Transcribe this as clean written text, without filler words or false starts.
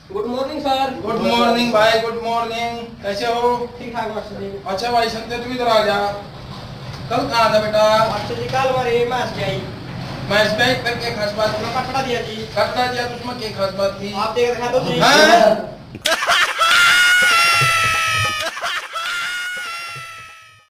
Good morning sir. Good morning भाई, good morning. कैसे हो? ठीक ठाक मास्टर जी। अच्छा भाई संजय, तू इधर आ जा। कल कहाँ था बेटा? मास्टर जी कल हमारे मैच गई। मैच पे फिर क्या खास बात थी? कटड़ा दिया जी। कटना दिया तो उसमें क्या खास बात थी? आप देख रहे हैं तो जी। हैं?